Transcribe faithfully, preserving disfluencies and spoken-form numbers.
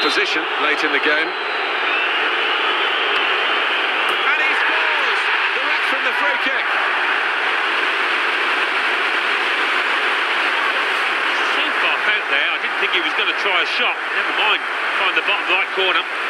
opposition late in the game. And he scores! Direct from the free kick. So far out there, I didn't think he was going to try a shot. Never mind, find the bottom right corner.